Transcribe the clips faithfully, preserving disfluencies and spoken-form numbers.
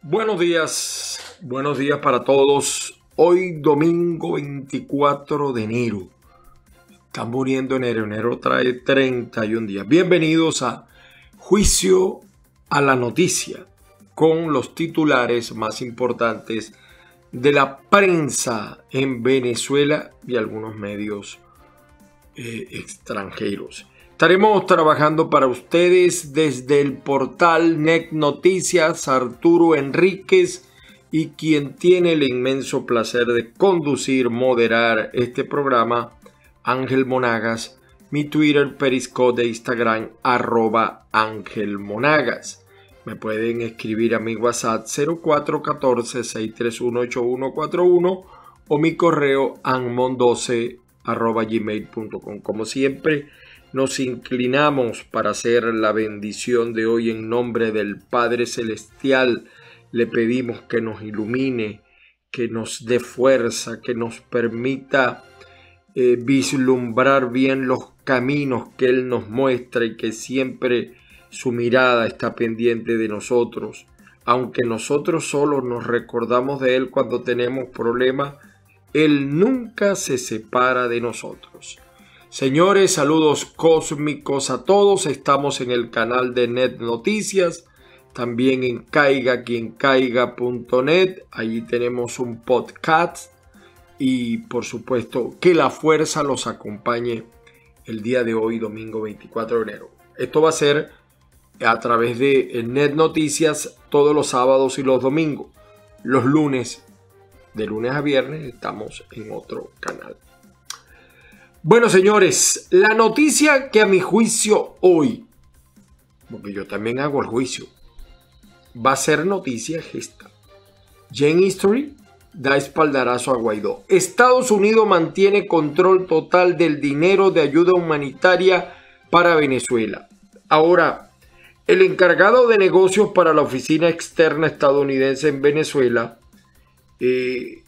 Buenos días, buenos días para todos. Hoy domingo veinticuatro de enero. Está muriendo enero, enero trae treinta y un días. Bienvenidos a Juicio a la Noticia, con los titulares más importantes de la prensa en Venezuela y algunos medios eh, extranjeros. Estaremos trabajando para ustedes desde el portal Net Noticias, Arturo Enríquez, y quien tiene el inmenso placer de conducir, moderar este programa, Ángel Monagas. Mi Twitter, Periscope de Instagram, arroba Ángel Monagas. Me pueden escribir a mi WhatsApp cero cuatro uno cuatro, seis tres uno, ocho uno cuatro uno o mi correo anmon doce arroba gmail punto com. Como siempre, nos inclinamos para hacer la bendición de hoy en nombre del Padre Celestial. Le pedimos que nos ilumine, que nos dé fuerza, que nos permita eh, vislumbrar bien los caminos que Él nos muestra y que siempre su mirada está pendiente de nosotros. Aunque nosotros solos nos recordamos de Él cuando tenemos problemas, Él nunca se separa de nosotros. Señores, saludos cósmicos a todos. Estamos en el canal de Net Noticias, también en caiga quien caiga punto net. Allí tenemos un podcast y por supuesto que la fuerza los acompañe el día de hoy, domingo veinticuatro de enero. Esto va a ser a través de Net Noticias todos los sábados y los domingos. Los lunes, de lunes a viernes, estamos en otro canal. Bueno, señores, la noticia que a mi juicio hoy, porque yo también hago el juicio, va a ser noticia es esta. Jane History da espaldarazo a Guaidó. Estados Unidos mantiene control total del dinero de ayuda humanitaria para Venezuela. Ahora, el encargado de negocios para la oficina externa estadounidense en Venezuela eh,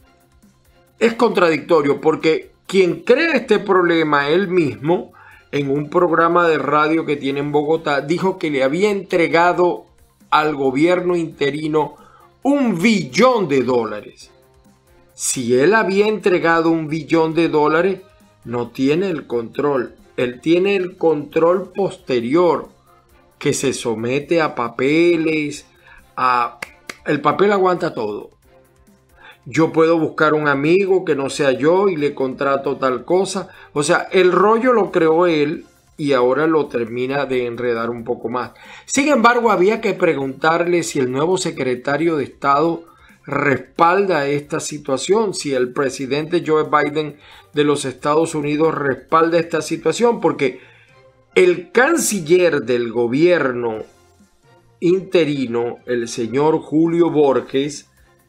es contradictorio porque quien crea este problema, él mismo, en un programa de radio que tiene en Bogotá, dijo que le había entregado al gobierno interino un billón de dólares. Si él había entregado un billón de dólares, no tiene el control. Él tiene el control posterior, que se somete a papeles, a... el papel aguanta todo. Yo puedo buscar un amigo que no sea yo y le contrato tal cosa. O sea, el rollo lo creó él y ahora lo termina de enredar un poco más. Sin embargo, había que preguntarle si el nuevo secretario de Estado respalda esta situación, si el presidente Joe Biden de los Estados Unidos respalda esta situación, porque el canciller del gobierno interino, el señor Julio Borges,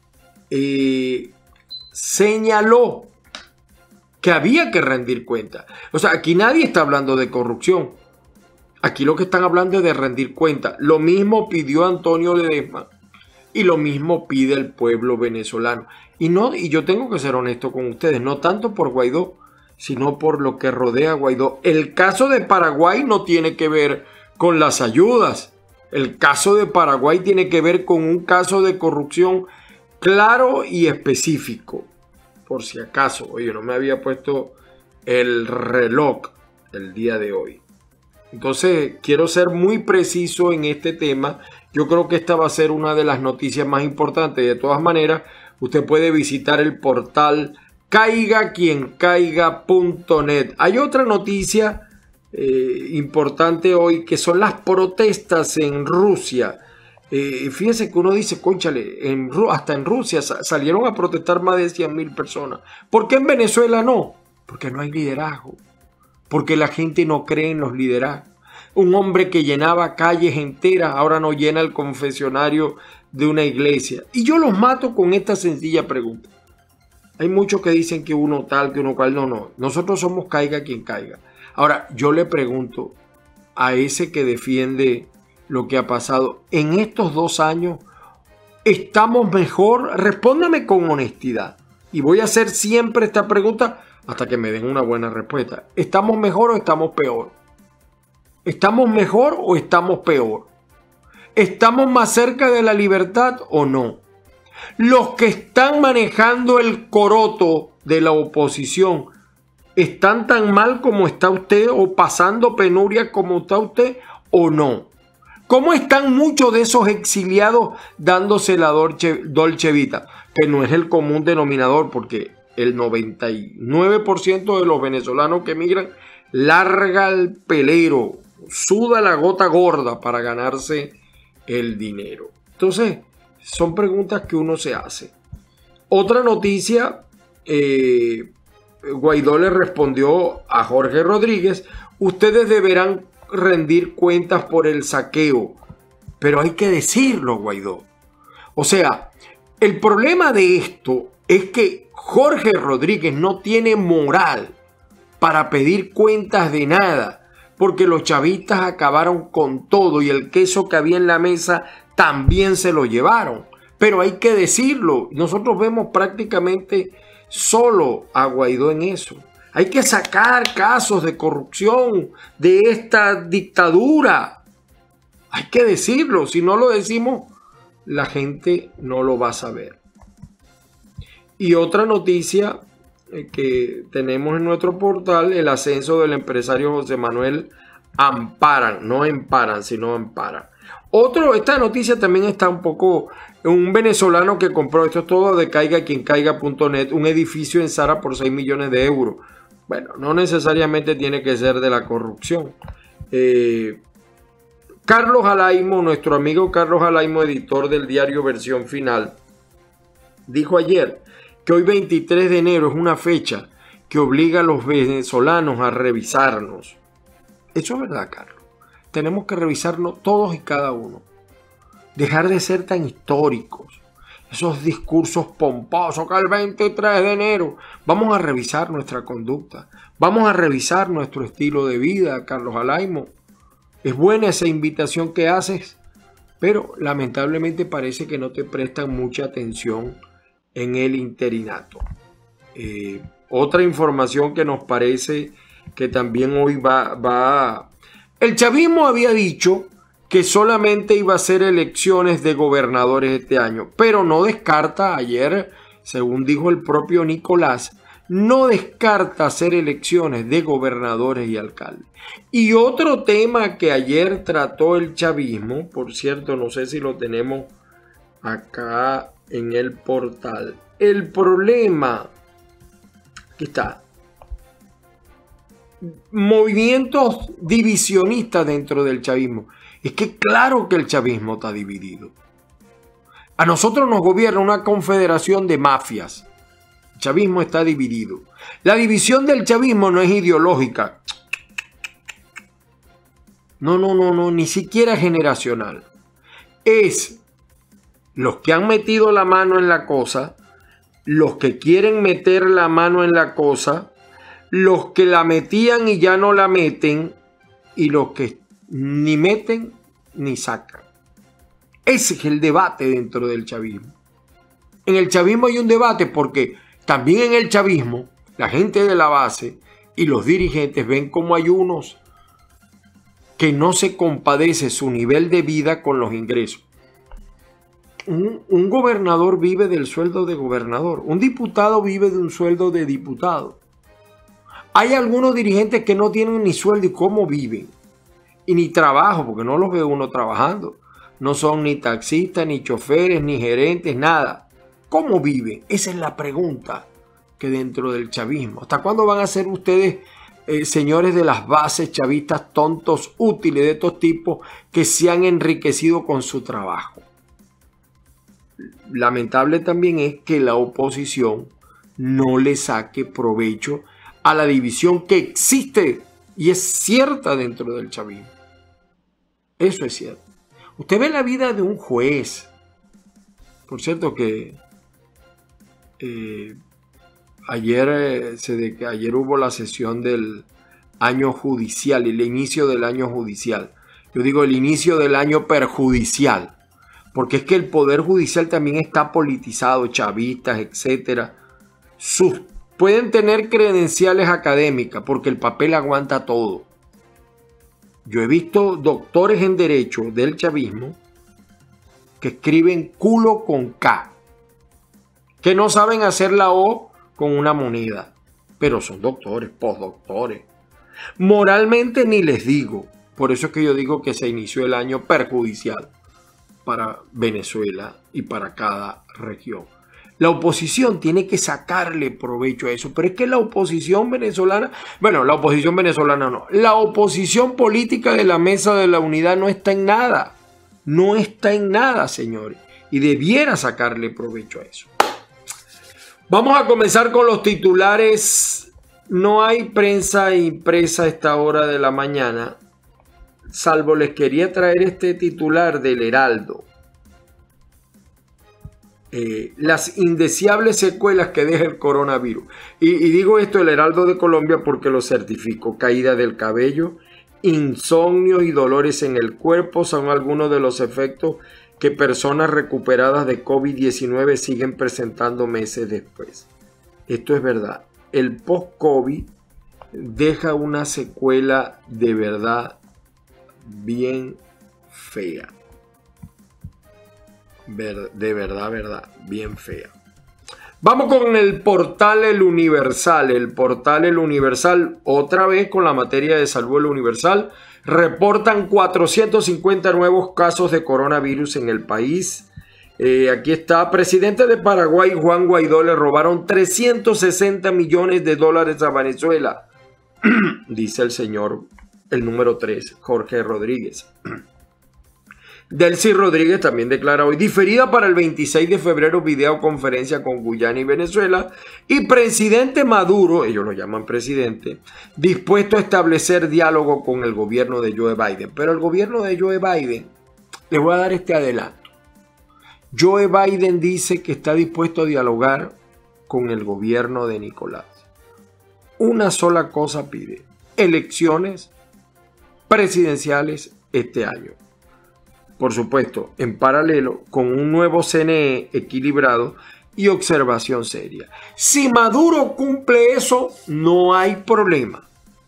Eh, señaló que había que rendir cuenta. O sea, aquí nadie está hablando de corrupción. Aquí lo que están hablando es de rendir cuenta. Lo mismo pidió Antonio Ledesma y lo mismo pide el pueblo venezolano. Y, no, y yo tengo que ser honesto con ustedes, no tanto por Guaidó, sino por lo que rodea a Guaidó. El caso de Paraguay no tiene que ver con las ayudas. El caso de Paraguay tiene que ver con un caso de corrupción claro y específico, por si acaso. Oye, no me había puesto el reloj el día de hoy. Entonces, quiero ser muy preciso en este tema. Yo creo que esta va a ser una de las noticias más importantes. De todas maneras, usted puede visitar el portal caiga quien caiga punto net. Hay otra noticia eh, importante hoy, que son las protestas en Rusia. Eh, fíjese que uno dice, cónchale, en, hasta en Rusia salieron a protestar más de cien mil personas. ¿Por qué en Venezuela no? Porque no hay liderazgo. Porque la gente no cree en los liderazgos. Un hombre que llenaba calles enteras ahora no llena el confesionario de una iglesia. Y yo los mato con esta sencilla pregunta. Hay muchos que dicen que uno tal, que uno cual. No, no. Nosotros somos caiga quien caiga. Ahora, yo le pregunto a ese que defiende lo que ha pasado en estos dos años, ¿estamos mejor? Respóndame con honestidad. Y voy a hacer siempre esta pregunta hasta que me den una buena respuesta. ¿Estamos mejor o estamos peor? ¿Estamos mejor o estamos peor? ¿Estamos más cerca de la libertad o no? Los que están manejando el coroto de la oposición, ¿están tan mal como está usted o pasando penuria como está usted o no? ¿Cómo están muchos de esos exiliados dándose la dolce, dolce vita? Que no es el común denominador, porque el noventa y nueve por ciento de los venezolanos que emigran larga el pelero, suda la gota gorda para ganarse el dinero. Entonces, son preguntas que uno se hace. Otra noticia, eh, Guaidó le respondió a Jorge Rodríguez: ustedes deberán rendir cuentas por el saqueo. Pero hay que decirlo, Guaidó. O sea, el problema de esto es que Jorge Rodríguez no tiene moral para pedir cuentas de nada, porque los chavistas acabaron con todo y el queso que había en la mesa también se lo llevaron. Pero hay que decirlo, nosotros vemos prácticamente solo a Guaidó en eso. Hay que sacar casos de corrupción de esta dictadura. Hay que decirlo, si no lo decimos, la gente no lo va a saber. Y otra noticia que tenemos en nuestro portal: el ascenso del empresario José Manuel Amparan, no Emparan, sino Amparan. Otro, esta noticia también está un poco, un venezolano que compró, esto es todo de caiga quien caiga punto net, un edificio en Sara por seis millones de euros. Bueno, no necesariamente tiene que ser de la corrupción. Eh, Carlos Alaimo, nuestro amigo Carlos Alaimo, editor del diario Versión Final, dijo ayer que hoy veintitrés de enero es una fecha que obliga a los venezolanos a revisarnos. Eso es verdad, Carlos. Tenemos que revisarnos todos y cada uno. Dejar de ser tan históricos. Esos discursos pomposos que el veintitrés de enero. Vamos a revisar nuestra conducta. Vamos a revisar nuestro estilo de vida, Carlos Alaimo. Es buena esa invitación que haces, pero lamentablemente parece que no te prestan mucha atención en el interinato. Eh, otra información que nos parece que también hoy va, va... El chavismo había dicho que solamente iba a hacer elecciones de gobernadores este año, pero no descarta, ayer, según dijo el propio Nicolás, no descarta hacer elecciones de gobernadores y alcaldes. Y otro tema que ayer trató el chavismo, por cierto, no sé si lo tenemos acá en el portal, el problema, aquí está, movimientos divisionistas dentro del chavismo. Es que claro que el chavismo está dividido. A nosotros nos gobierna una confederación de mafias. El chavismo está dividido. La división del chavismo no es ideológica. No, no, no, no, ni siquiera generacional. Es los que han metido la mano en la cosa, los que quieren meter la mano en la cosa, los que la metían y ya no la meten, y los que ni meten ni sacan. Ese es el debate dentro del chavismo. En el chavismo hay un debate porque también en el chavismo la gente de la base y los dirigentes ven como hay unos que no se compadece su nivel de vida con los ingresos. Un, un gobernador vive del sueldo de gobernador. Un diputado vive de un sueldo de diputado. Hay algunos dirigentes que no tienen ni sueldo y cómo viven. Y ni trabajo, porque no los ve uno trabajando. No son ni taxistas, ni choferes, ni gerentes, nada. ¿Cómo viven? Esa es la pregunta que dentro del chavismo. ¿Hasta cuándo van a ser ustedes, eh, señores de las bases chavistas, tontos, útiles de estos tipos que se han enriquecido con su trabajo? Lamentable también es que la oposición no le saque provecho a la división que existe y es cierta dentro del chavismo. Eso es cierto. Usted ve la vida de un juez. Por cierto que eh, ayer, eh, se de, ayer hubo la sesión del año judicial, el inicio del año judicial. Yo digo el inicio del año perjudicial. Porque es que el poder judicial también está politizado, chavistas, etcétera. Sus, pueden tener credenciales académicas porque el papel aguanta todo. Yo he visto doctores en derecho del chavismo que escriben culo con K, que no saben hacer la O con una moneda, pero son doctores, postdoctores. Moralmente ni les digo. Por eso es que yo digo que se inició el año perjudicial para Venezuela y para cada región. La oposición tiene que sacarle provecho a eso, pero es que la oposición venezolana, bueno, la oposición venezolana no, la oposición política de la Mesa de la Unidad no está en nada, no está en nada, señores, y debiera sacarle provecho a eso. Vamos a comenzar con los titulares. No hay prensa impresa a esta hora de la mañana, salvo les quería traer este titular del Heraldo. Eh, las indeseables secuelas que deja el coronavirus. Y, y digo esto, el Heraldo de Colombia, porque lo certifico. Caída del cabello, insomnio y dolores en el cuerpo son algunos de los efectos que personas recuperadas de COVID diecinueve siguen presentando meses después. Esto es verdad. El post-COVID deja una secuela de verdad bien fea. Ver, de verdad, verdad, bien fea. Vamos con el portal El Universal. El portal El Universal, otra vez con la materia de salud El Universal, reportan cuatrocientos cincuenta nuevos casos de coronavirus en el país. Eh, aquí está, presidente de Paraguay, Juan Guaidó, le robaron trescientos sesenta millones de dólares a Venezuela, dice el señor, el número tres, Jorge Rodríguez. Delcy Rodríguez también declara hoy, diferida para el veintiséis de febrero, videoconferencia con Guyana y Venezuela, y presidente Maduro, ellos lo llaman presidente, dispuesto a establecer diálogo con el gobierno de Joe Biden. Pero el gobierno de Joe Biden, les voy a dar este adelanto. Joe Biden dice que está dispuesto a dialogar con el gobierno de Nicolás. Una sola cosa pide, elecciones presidenciales este año. Por supuesto, en paralelo con un nuevo C N E equilibrado y observación seria. Si Maduro cumple eso, no hay problema.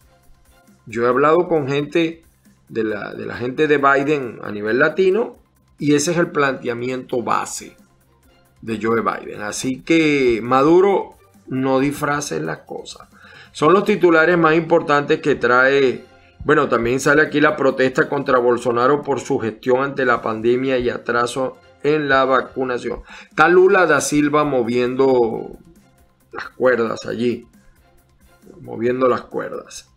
Yo he hablado con gente de la, de la gente de Biden a nivel latino y ese es el planteamiento base de Joe Biden. Así que Maduro no disfrace las cosas. Son los titulares más importantes que trae. Bueno, también sale aquí la protesta contra Bolsonaro por su gestión ante la pandemia y atraso en la vacunación. Está Lula da Silva moviendo las cuerdas allí. Moviendo las cuerdas.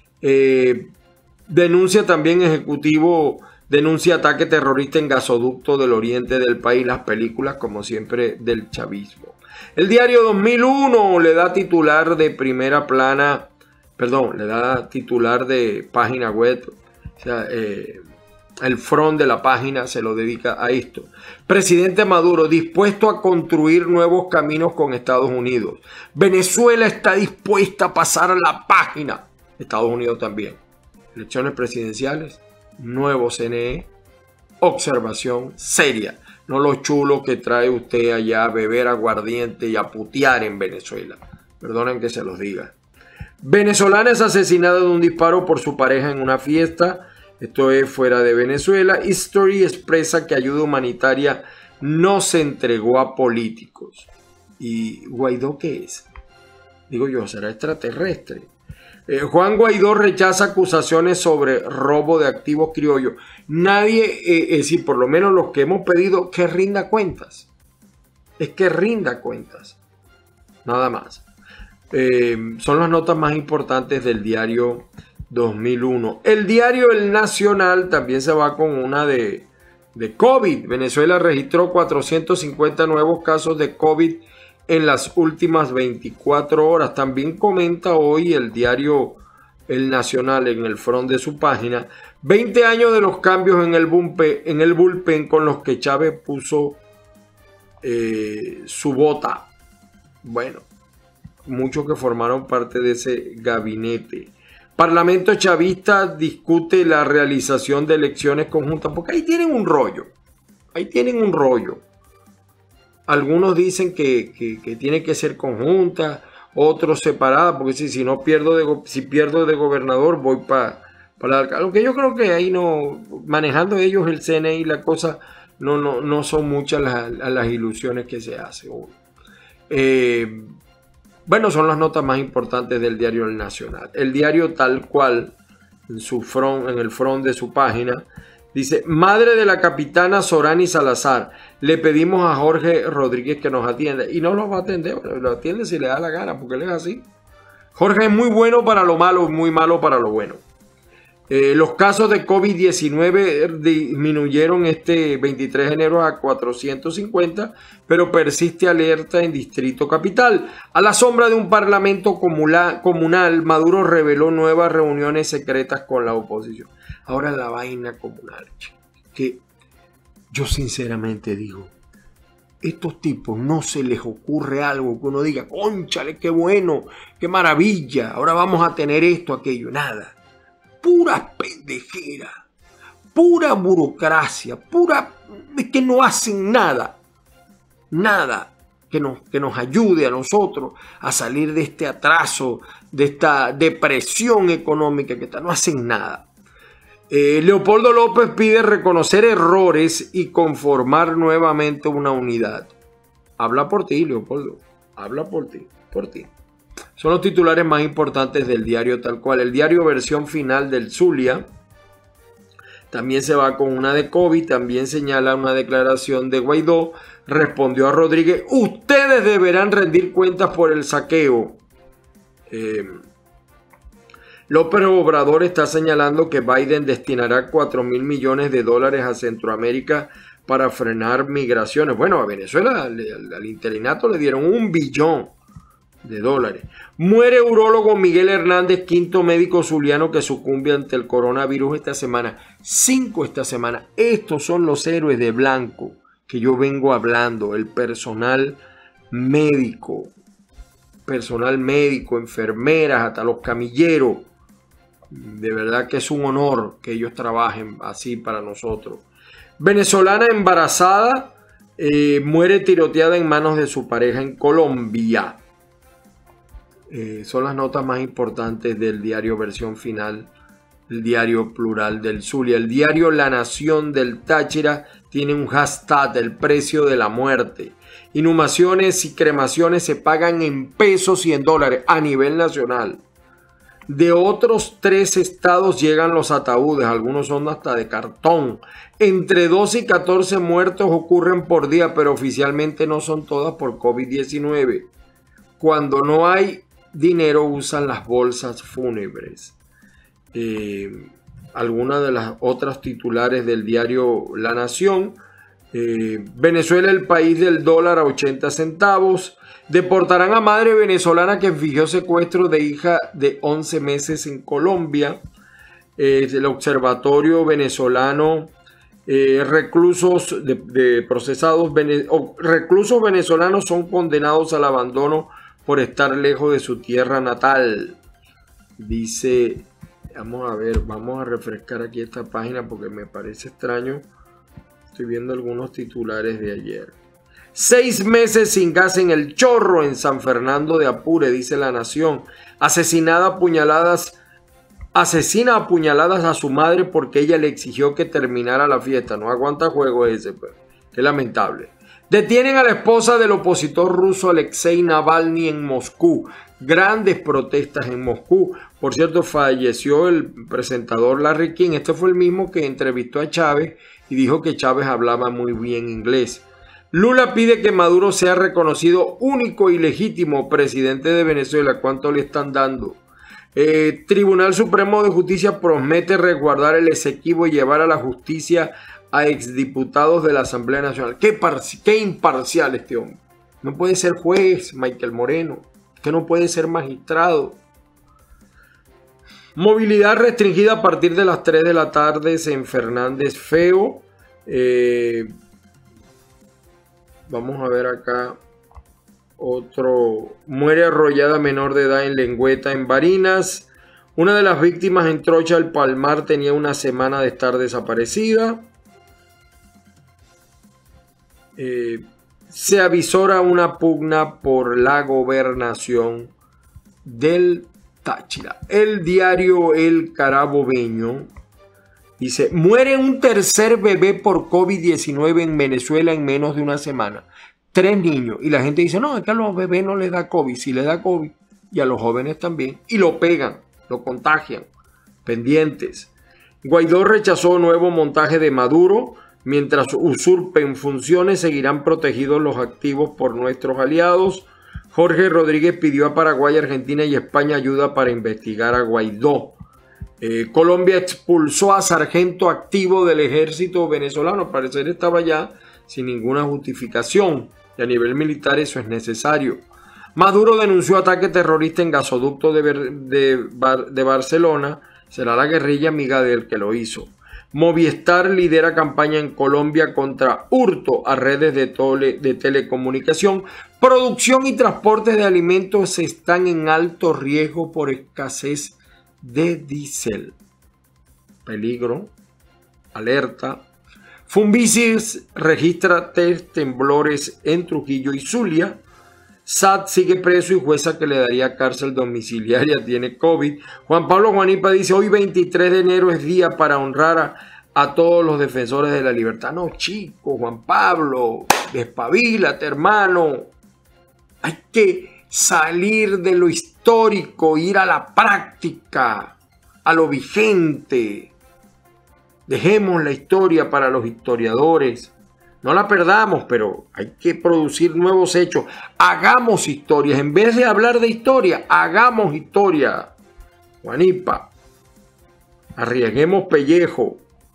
Eh, denuncia también Ejecutivo, denuncia ataque terrorista en gasoducto del oriente del país. Las películas, como siempre, del chavismo. El diario dos mil uno le da titular de primera plana. Perdón, le da titular de página web, o sea, eh, el front de la página se lo dedica a esto. Presidente Maduro dispuesto a construir nuevos caminos con Estados Unidos. Venezuela está dispuesta a pasar a la página. Estados Unidos también. Elecciones presidenciales, nuevo C N E, observación seria. No lo chulo que trae usted allá a beber aguardiente y a putear en Venezuela. Perdonen que se los diga. Venezolana es asesinada de un disparo por su pareja en una fiesta. Esto es fuera de Venezuela. History expresa que ayuda humanitaria no se entregó a políticos. ¿Y Guaidó qué es? Digo yo, ¿será extraterrestre? Eh, Juan Guaidó rechaza acusaciones sobre robo de activos criollos. Nadie, eh, es decir, por lo menos los que hemos pedido, que rinda cuentas. Es que rinda cuentas. Nada más. Eh, son las notas más importantes del diario dos mil uno. El diario El Nacional también se va con una de, de COVID. Venezuela registró cuatrocientos cincuenta nuevos casos de COVID en las últimas veinticuatro horas. También comenta hoy el diario El Nacional en el front de su página veinte años de los cambios en el bullpen, en el bullpen con los que Chávez puso eh, su bota. Bueno, muchos que formaron parte de ese gabinete. Parlamento chavista discute la realización de elecciones conjuntas, porque ahí tienen un rollo. Ahí tienen un rollo. Algunos dicen que, que, que tiene que ser conjunta, otros separadas, porque si, si no pierdo de, si pierdo de gobernador voy para pa la alcaldía. Aunque yo creo que ahí no, manejando ellos el C N E y la cosa, no, no, no son muchas las, las ilusiones que se hacen. Eh, bueno, son las notas más importantes del diario El Nacional. El diario tal cual, en, su front, en el front de su página, dice: madre de la capitana Sorani Salazar, le pedimos a Jorge Rodríguez que nos atienda. Y no nos va a atender, lo atiende si le da la gana, porque él es así. Jorge es muy bueno para lo malo, muy malo para lo bueno. Eh, los casos de COVID diecinueve disminuyeron este veintitrés de enero a cuatrocientos cincuenta, pero persiste alerta en Distrito Capital. A la sombra de un parlamento comunal, Maduro reveló nuevas reuniones secretas con la oposición. Ahora la vaina comunal, que yo sinceramente digo, estos tipos no se les ocurre algo que uno diga, cónchale, qué bueno, qué maravilla, ahora vamos a tener esto, aquello, nada. Pura pendejera, pura burocracia, pura que no hacen nada, nada que nos, que nos ayude a nosotros a salir de este atraso, de esta depresión económica que está, no hacen nada. Eh, Leopoldo López pide reconocer errores y conformar nuevamente una unidad. Habla por ti, Leopoldo, habla por ti, por ti. Son los titulares más importantes del diario tal cual. El diario versión final del Zulia también se va con una de COVID, también señala una declaración de Guaidó. Respondió a Rodríguez: ustedes deberán rendir cuentas por el saqueo. Eh, López Obrador está señalando que Biden destinará cuatro mil millones de dólares a Centroamérica para frenar migraciones. Bueno, a Venezuela al, al interinato le dieron un billón de dólares. Muere urólogo Miguel Hernández, quinto médico zuliano que sucumbe ante el coronavirus esta semana. Cinco esta semana. Estos son los héroes de blanco que yo vengo hablando. El personal médico, personal médico, enfermeras, hasta los camilleros. De verdad que es un honor que ellos trabajen así para nosotros. Venezolana embarazada eh, muere tiroteada en manos de su pareja en Colombia. Eh, son las notas más importantes del diario versión final, el diario plural del Zulia. El diario La Nación del Táchira tiene un hashtag: el precio de la muerte. Inhumaciones y cremaciones se pagan en pesos y en dólares a nivel nacional. De otros tres estados llegan los ataúdes, algunos son hasta de cartón. Entre doce y catorce muertos ocurren por día, pero oficialmente no son todas por COVID diecinueve. Cuando no hay dinero usan las bolsas fúnebres. Eh, algunas de las otras titulares del diario La Nación: eh, Venezuela, el país del dólar a ochenta centavos. Deportarán a madre venezolana que fingió secuestro de hija de once meses en Colombia. Eh, el observatorio venezolano, eh, reclusos de, de procesados vene, o, reclusos venezolanos son condenados al abandono por estar lejos de su tierra natal. Dice, vamos a ver, vamos a refrescar aquí esta página porque me parece extraño. Estoy viendo algunos titulares de ayer. Seis meses sin gas en El Chorro, en San Fernando de Apure, dice La Nación. Asesinada a puñaladas, asesina a puñaladas a su madre porque ella le exigió que terminara la fiesta. No aguanta juego ese, pues. Qué lamentable. Detienen a la esposa del opositor ruso Alexei Navalny en Moscú. Grandes protestas en Moscú. Por cierto, falleció el presentador Larry King. Este fue el mismo que entrevistó a Chávez y dijo que Chávez hablaba muy bien inglés. Lula pide que Maduro sea reconocido único y legítimo presidente de Venezuela. ¿Cuánto le están dando? Eh, Tribunal Supremo de Justicia promete resguardar el Esequibo y llevar a la justicia a exdiputados de la Asamblea Nacional. Qué, qué imparcial este hombre. No puede ser juez, Michael Moreno. Que no puede ser magistrado. Movilidad restringida a partir de las tres de la tarde en Fernández Feo. Eh, vamos a ver acá. Otro. Muere arrollada menor de edad en Lengüeta, en Barinas. Una de las víctimas en Trocha del Palmar tenía una semana de estar desaparecida. Eh, se avisora una pugna por la gobernación del Táchira. El diario El Carabobeño Dice, muere un tercer bebé por COVID diecinueve en Venezuela en menos de una semana. Tres niños. Y la gente dice, no, es que a los bebés no les da COVID. Sí les da COVID. Y a los jóvenes también. Y lo pegan, lo contagian. Pendientes. Guaidó rechazó nuevo montaje de Maduro. Mientras usurpen funciones, seguirán protegidos los activos por nuestros aliados. Jorge Rodríguez pidió a Paraguay, Argentina y España ayuda para investigar a Guaidó. Eh, Colombia expulsó a sargento activo del ejército venezolano. Al parecer estaba ya sin ninguna justificación. Y a nivel militar eso es necesario. Maduro denunció ataque terrorista en gasoducto de, de, de Barcelona. Será la guerrilla amiga del que lo hizo. Movistar lidera campaña en Colombia contra hurto a redes de, tole, de telecomunicación. Producción y transporte de alimentos están en alto riesgo por escasez de diésel. Peligro. Alerta. Fumbicis registra tres temblores en Trujillo y Zulia. S A T sigue preso y jueza que le daría cárcel domiciliaria tiene COVID. Juan Pablo Juanipa dice, hoy veintitrés de enero es día para honrar a, a todos los defensores de la libertad. No, chico, Juan Pablo, despabilate, hermano. Hay que salir de lo histórico, ir a la práctica, a lo vigente. Dejemos la historia para los historiadores. No la perdamos, pero hay que producir nuevos hechos. Hagamos historias. En vez de hablar de historia, hagamos historia. Juanipa. Arriesguemos pellejo.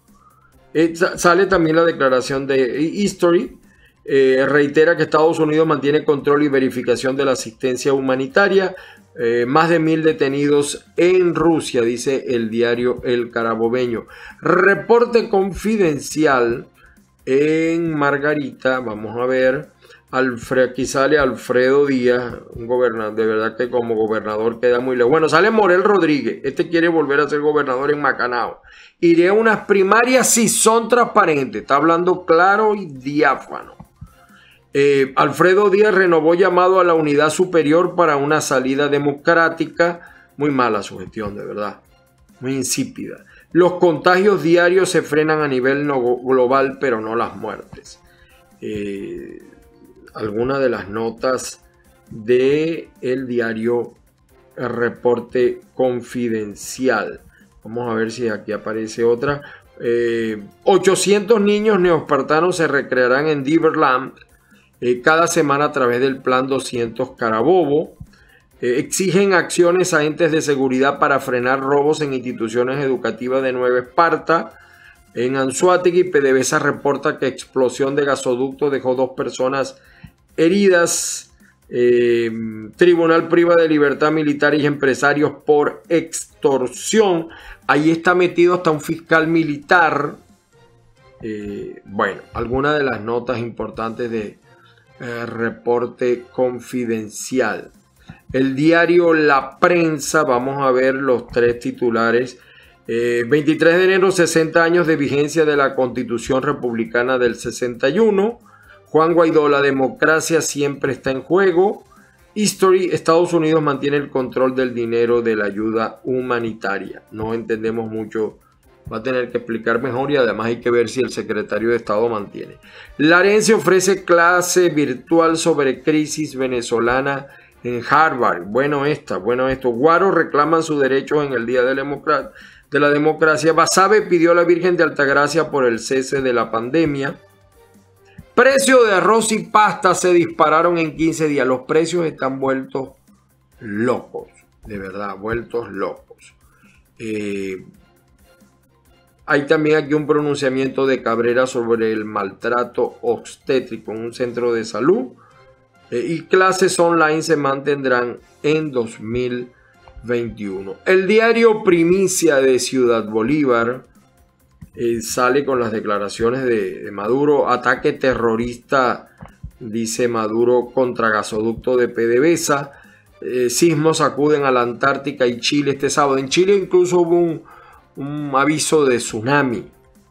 Eh, sale también la declaración de History. Eh, reitera que Estados Unidos mantiene control y verificación de la asistencia humanitaria. Eh, más de mil detenidos en Rusia, dice el diario El Carabobeño. Reporte confidencial. En Margarita, vamos a ver, Alfred, aquí sale Alfredo Díaz, un gobernador, de verdad que como gobernador queda muy lejos. Bueno, sale Morel Rodríguez, este quiere volver a ser gobernador en Macanao. Iré a unas primarias si son transparentes, está hablando claro y diáfano. Eh, Alfredo Díaz renovó llamado a la unidad superior para una salida democrática. Muy mala su gestión, de verdad, muy insípida. Los contagios diarios se frenan a nivel no global, pero no las muertes. Eh, algunas de las notas del diario El Reporte Confidencial. Vamos a ver si aquí aparece otra. Eh, ochocientos niños neoespartanos se recrearán en Diverland eh, cada semana a través del Plan doscientos Carabobo. Eh, exigen acciones a entes de seguridad para frenar robos en instituciones educativas de Nueva Esparta. En Anzoátegui, PDVSA reporta que explosión de gasoducto dejó dos personas heridas. Eh, Tribunal priva de libertad militares y empresarios por extorsión. Ahí está metido hasta un fiscal militar. Eh, bueno, algunas de las notas importantes de eh, Reporte Confidencial. El diario La Prensa, vamos a ver los tres titulares. Eh, veintitrés de enero, sesenta años de vigencia de la Constitución Republicana del sesenta y uno. Juan Guaidó, la democracia siempre está en juego. History, Estados Unidos mantiene el control del dinero de la ayuda humanitaria. No entendemos mucho, va a tener que explicar mejor y además hay que ver si el secretario de Estado mantiene. Larense ofrece clase virtual sobre crisis venezolana en Harvard. Bueno esta, bueno esto. Guaro reclaman sus derechos en el Día de la, Democracia, de la Democracia. Basabe pidió a la Virgen de Altagracia por el cese de la pandemia. Precio de arroz y pasta se dispararon en quince días. Los precios están vueltos locos, de verdad, vueltos locos. Eh, hay también aquí un pronunciamiento de Cabrera sobre el maltrato obstétrico en un centro de salud. Eh, y clases online se mantendrán en dos mil veintiuno. El diario Primicia de Ciudad Bolívar eh, sale con las declaraciones de, de Maduro. Ataque terrorista, dice Maduro, contra gasoducto de PDVSA. Eh, sismos acuden a la Antártica y Chile este sábado. En Chile incluso hubo un, un aviso de tsunami.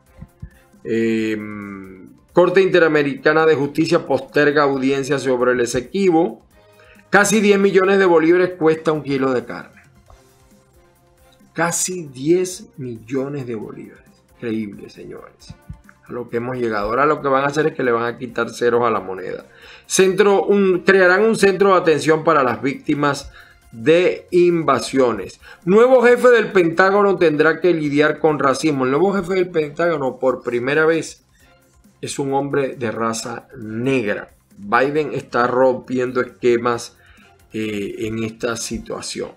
Eh, Corte Interamericana de Justicia posterga audiencia sobre el Esequibo. Casi diez millones de bolívares cuesta un kilo de carne. Casi diez millones de bolívares. Increíble, señores, a lo que hemos llegado. Ahora lo que van a hacer es que le van a quitar ceros a la moneda. Centro, un, crearán un centro de atención para las víctimas de invasiones. Nuevo jefe del Pentágono tendrá que lidiar con racismo. El nuevo jefe del Pentágono por primera vez es un hombre de raza negra. Biden está rompiendo esquemas eh, en esta situación.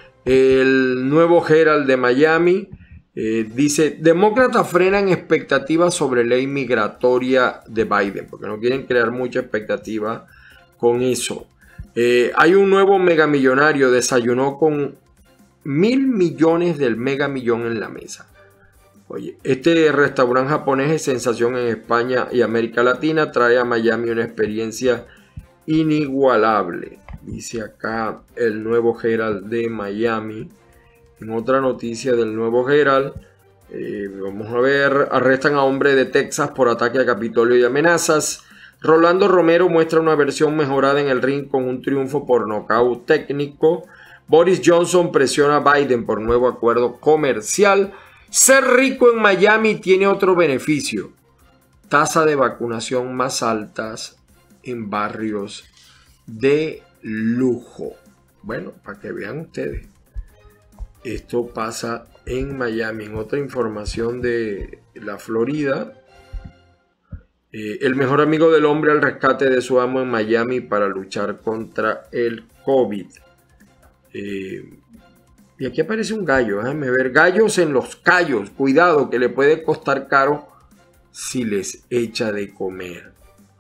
El nuevo Herald de Miami eh, dice: demócratas frenan expectativas sobre ley migratoria de Biden, porque no quieren crear mucha expectativa con eso. Eh, hay un nuevo megamillonario, desayunó con mil millones del megamillón en la mesa. Oye, este restaurante japonés es sensación en España y América Latina, trae a Miami una experiencia inigualable, dice acá el nuevo Herald de Miami. En otra noticia del nuevo Herald, eh, vamos a ver, arrestan a hombre de Texas por ataque a Capitolio y amenazas. Rolando Romero muestra una versión mejorada en el ring con un triunfo por nocaut técnico. Boris Johnson presiona a Biden por nuevo acuerdo comercial. Ser rico en Miami tiene otro beneficio: tasa de vacunación más altas en barrios de lujo. Bueno, para que vean ustedes, esto pasa en Miami. En otra información de la Florida, eh, el mejor amigo del hombre al rescate de su amo en Miami para luchar contra el COVID. Eh, y aquí aparece un gallo, déjenme ver. Gallos en Los Cayos, cuidado que le puede costar caro si les echa de comer.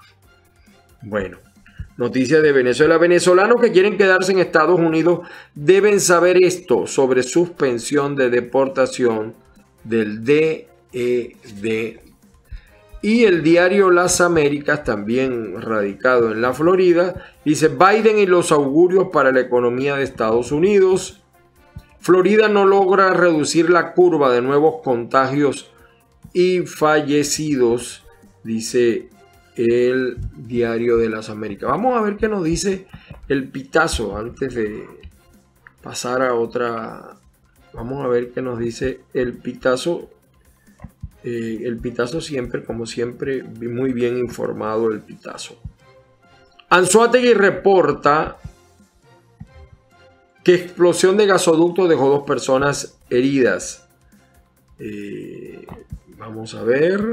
Bueno, noticia de Venezuela. Venezolanos que quieren quedarse en Estados Unidos deben saber esto sobre suspensión de deportación del D E D. Y el diario Las Américas, también radicado en la Florida, dice: Biden y los augurios para la economía de Estados Unidos. Florida no logra reducir la curva de nuevos contagios y fallecidos, dice el diario de Las Américas. Vamos a ver qué nos dice el pitazo antes de pasar a otra. Vamos a ver qué nos dice el pitazo. Eh, el pitazo siempre, como siempre, muy bien informado el pitazo. Anzoátegui reporta que explosión de gasoducto dejó dos personas heridas. Eh, vamos a ver.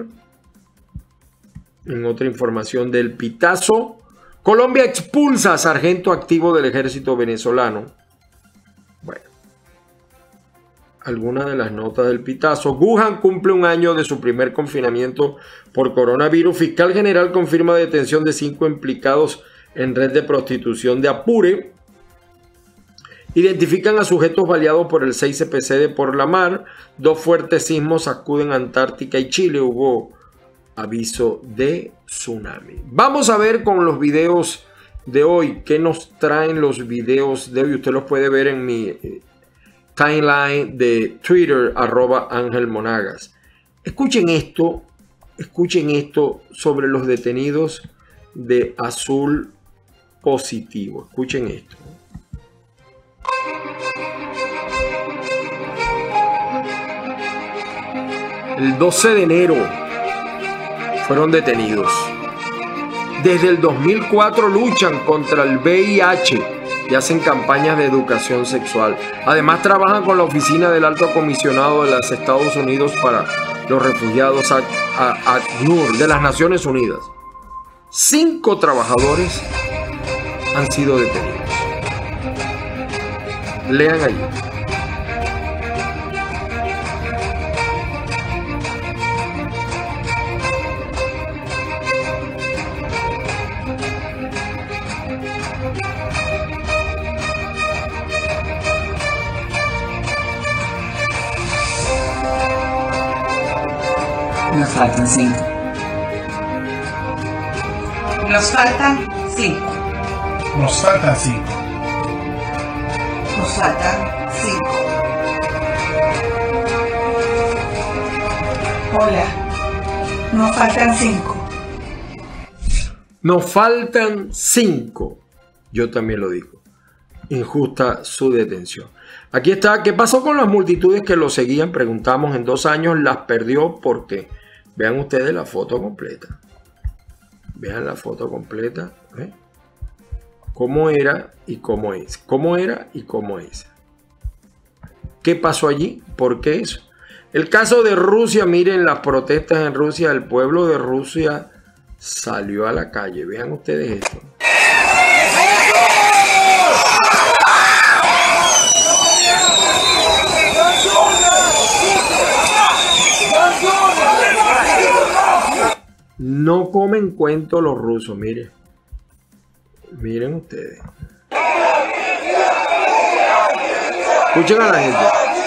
En otra información del pitazo, Colombia expulsa a sargento activo del ejército venezolano. Bueno, algunas de las notas del pitazo. Wuhan cumple un año de su primer confinamiento por coronavirus. Fiscal general confirma detención de cinco implicados en red de prostitución de Apure. Identifican a sujetos baleados por el seis C P C de por la mar. Dos fuertes sismos sacuden Antártica y Chile. Hubo aviso de tsunami. Vamos a ver con los videos de hoy. ¿Qué nos traen los videos de hoy? Usted los puede ver en mi eh, timeline de Twitter, arroba Ángel Monagas. Escuchen esto. Escuchen esto sobre los detenidos de Azul Positivo. Escuchen esto. El doce de enero fueron detenidos. Desde el dos mil cuatro luchan contra el V I H y hacen campañas de educación sexual. Además trabajan con la oficina del Alto Comisionado de los Estados Unidos para los refugiados, ACNUR, de las Naciones Unidas. Cinco trabajadores han sido detenidos. Lean allí. Nos faltan cinco. Nos faltan cinco. Nos faltan cinco. Nos faltan cinco. Hola. Nos faltan cinco. Nos faltan cinco. Yo también lo digo. Injusta su detención. Aquí está. ¿Qué pasó con las multitudes que lo seguían? Preguntamos. En dos años las perdió porque vean ustedes la foto completa. Vean la foto completa. ¿eh? Cómo era y cómo es. Cómo era y cómo es. ¿Qué pasó allí? ¿Por qué eso? El caso de Rusia, miren las protestas en Rusia. El pueblo de Rusia salió a la calle. Vean ustedes esto. No comen cuento los rusos, miren. Miren ustedes. Escuchen a la gente.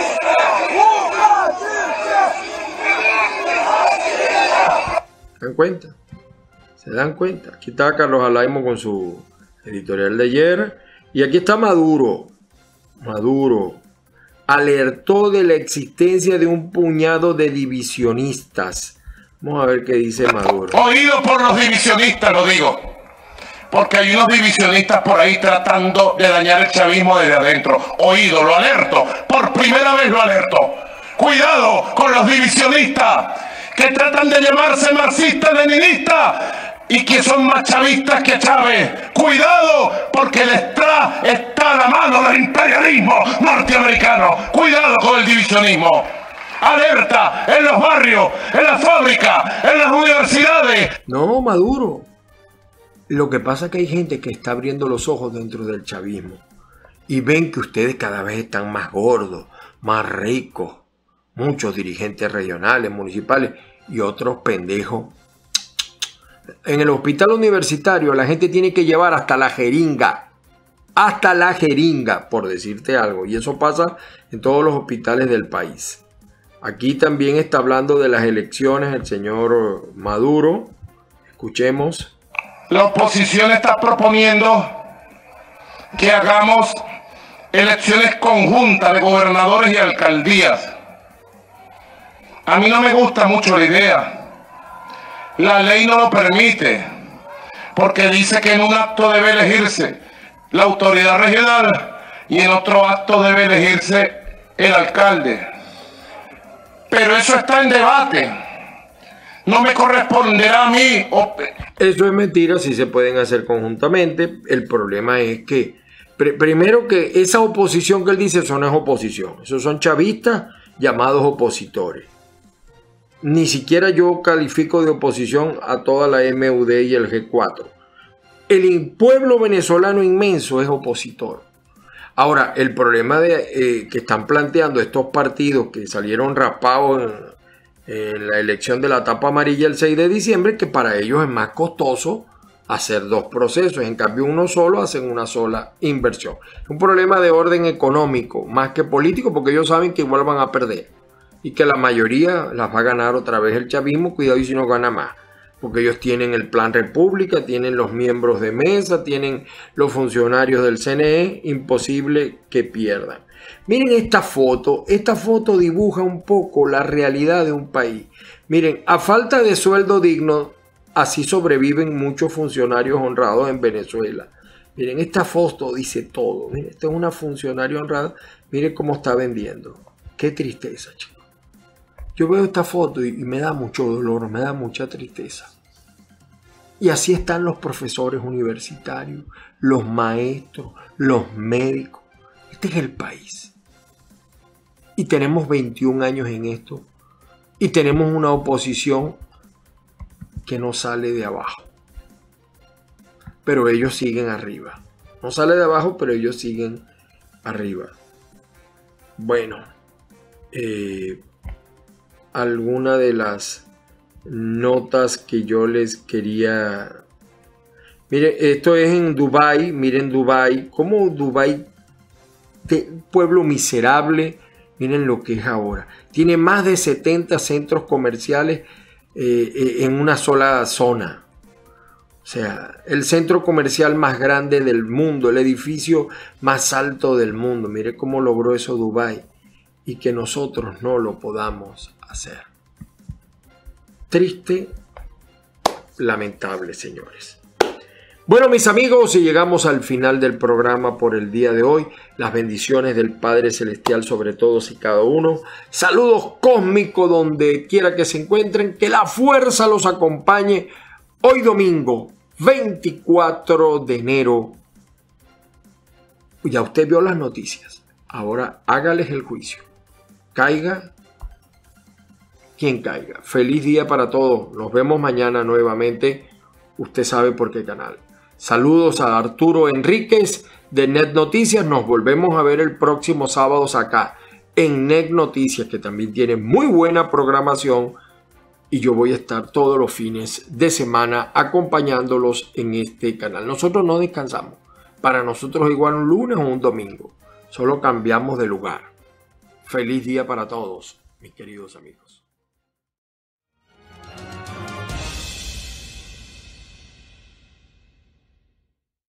¿Se dan cuenta? ¿Se dan cuenta? Aquí está Carlos Alaimo con su editorial de ayer. Y aquí está Maduro. Maduro alertó de la existencia de un puñado de divisionistas. Vamos a ver qué dice Maduro. Oído por los divisionistas, lo digo. Porque hay unos divisionistas por ahí tratando de dañar el chavismo desde adentro. Oído, lo alerto. Por primera vez lo alerto. Cuidado con los divisionistas que tratan de llamarse marxistas-leninistas y que son más chavistas que Chávez. Cuidado, porque detrás está la mano del imperialismo norteamericano. Cuidado con el divisionismo. Alerta en los barrios, en las fábricas, en las universidades. No, Maduro. Lo que pasa es que hay gente que está abriendo los ojos dentro del chavismo y ven que ustedes cada vez están más gordos, más ricos. Muchos dirigentes regionales, municipales y otros pendejos. En el hospital universitario la gente tiene que llevar hasta la jeringa. Hasta la jeringa, por decirte algo. Y eso pasa en todos los hospitales del país. Aquí también está hablando de las elecciones el señor Maduro. Escuchemos. La oposición está proponiendo que hagamos elecciones conjuntas de gobernadores y alcaldías. A mí no me gusta mucho la idea. La ley no lo permite, porque dice que en un acto debe elegirse la autoridad regional y en otro acto debe elegirse el alcalde. Pero eso está en debate. No me corresponderá a mí. Eso es mentira, sí se pueden hacer conjuntamente. El problema es que, pr primero que esa oposición que él dice, eso no es oposición. Esos son chavistas llamados opositores. Ni siquiera yo califico de oposición a toda la M U D y el G cuatro. El pueblo venezolano inmenso es opositor. Ahora, el problema de, eh, que están planteando estos partidos que salieron raspados en, en la elección de la tapa amarilla el seis de diciembre, que para ellos es más costoso hacer dos procesos. En cambio, uno solo hacen una sola inversión. Es un problema de orden económico más que político, porque ellos saben que igual van a perder y que la mayoría las va a ganar otra vez el chavismo. Cuidado y si no gana más. Porque ellos tienen el Plan República, tienen los miembros de mesa, tienen los funcionarios del C N E, imposible que pierdan. Miren esta foto, esta foto dibuja un poco la realidad de un país. Miren, a falta de sueldo digno, así sobreviven muchos funcionarios honrados en Venezuela. Miren, esta foto dice todo. Miren, esta es una funcionaria honrada, miren cómo está vendiendo. Qué tristeza, chicos. Yo veo esta foto y me da mucho dolor, me da mucha tristeza. Y así están los profesores universitarios, los maestros, los médicos. Este es el país. Y tenemos veintiún años en esto. Y tenemos una oposición que no sale de abajo. Pero ellos siguen arriba. No sale de abajo, pero ellos siguen arriba. Bueno, eh... alguna de las notas que yo les quería. Miren, esto es en Dubái. Miren Dubái, como Dubái, pueblo miserable. Miren lo que es ahora. Tiene más de setenta centros comerciales eh, en una sola zona. O sea, el centro comercial más grande del mundo, el edificio más alto del mundo. Miren cómo logró eso Dubái. Y que nosotros no lo podamos hacer. Triste, lamentable, señores. Bueno, mis amigos, y llegamos al final del programa por el día de hoy. Las bendiciones del Padre Celestial sobre todos y cada uno. Saludos cósmicos donde quiera que se encuentren. Que la fuerza los acompañe hoy domingo, veinticuatro de enero. Ya usted vio las noticias. Ahora hágales el juicio. Caiga quien caiga. Feliz día para todos. Nos vemos mañana nuevamente. Usted sabe por qué canal. Saludos a Arturo Enríquez de Net Noticias. Nos volvemos a ver el próximo sábado acá en Net Noticias, que también tiene muy buena programación. Y yo voy a estar todos los fines de semana acompañándolos en este canal. Nosotros no descansamos. Para nosotros es igual un lunes o un domingo. Solo cambiamos de lugar. Feliz día para todos, mis queridos amigos.